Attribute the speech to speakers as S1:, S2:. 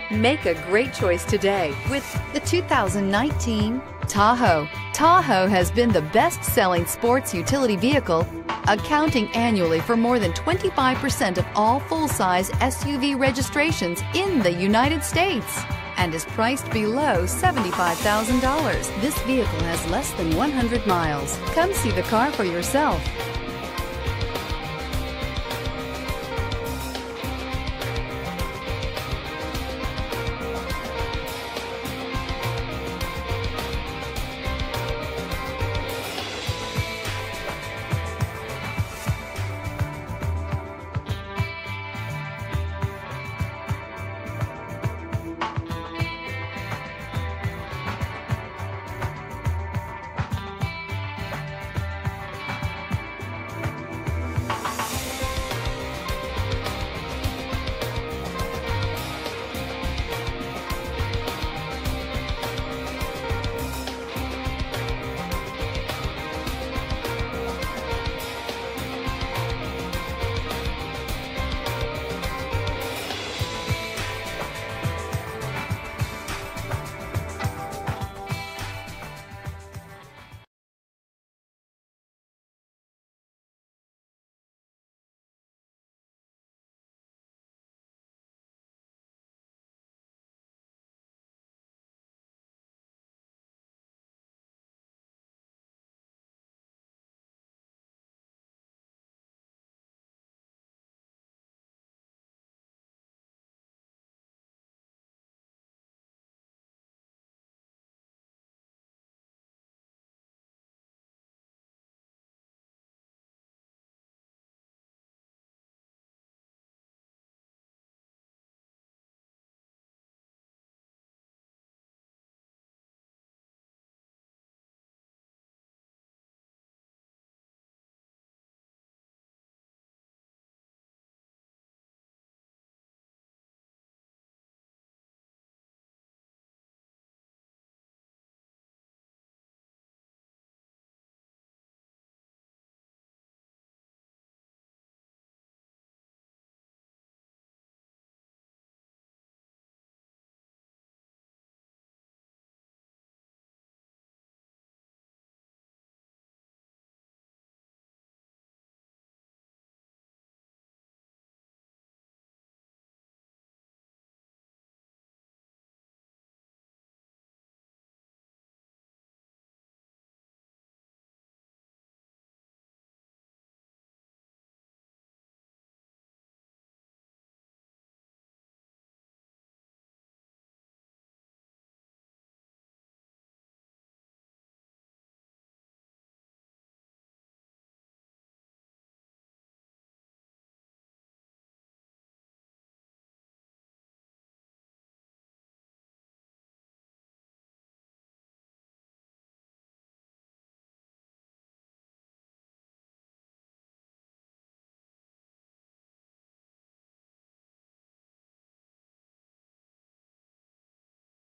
S1: Make a great choice today with
S2: the 2019 Tahoe. Tahoe has been the best-selling sports utility vehicle, accounting annually for more than 25% of all full-size SUV registrations in the United States, and is priced below $75,000. This vehicle has less than 100 miles. Come see the car for yourself.